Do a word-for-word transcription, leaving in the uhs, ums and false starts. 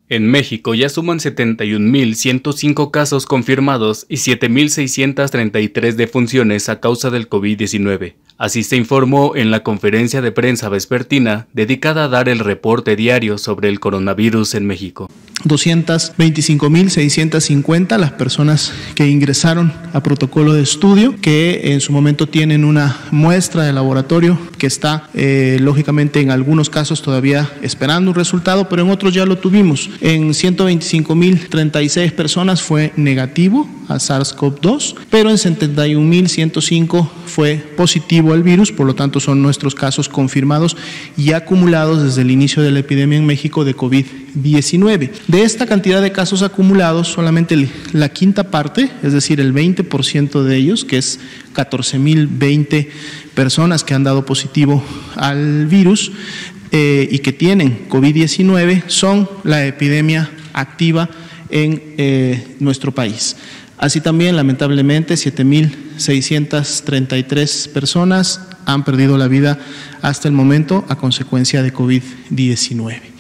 En México ya suman setenta y un mil ciento cinco casos confirmados y siete mil seiscientas treinta y tres defunciones a causa del COVID diecinueve. Así se informó en la conferencia de prensa vespertina dedicada a dar el reporte diario sobre el coronavirus en México. doscientas veinticinco mil seiscientas cincuenta las personas que ingresaron a protocolo de estudio, que en su momento tienen una muestra de laboratorio que está eh, lógicamente en algunos casos todavía esperando un resultado, pero en otros ya lo tuvimos. En ciento veinticinco mil treinta y seis personas fue negativo a SARS CoV dos, pero en setenta y un mil ciento cinco fue positivo al virus, por lo tanto son nuestros casos confirmados y acumulados desde el inicio de la epidemia en México de COVID diecinueve. De esta cantidad de casos acumulados, solamente la quinta parte, es decir, el veinte por ciento de ellos, que es catorce mil veinte personas que han dado positivo al virus eh, y que tienen COVID diecinueve, son la epidemia activa en eh, nuestro país. Así también, lamentablemente, siete mil seiscientas treinta y tres personas han perdido la vida hasta el momento a consecuencia de COVID diecinueve.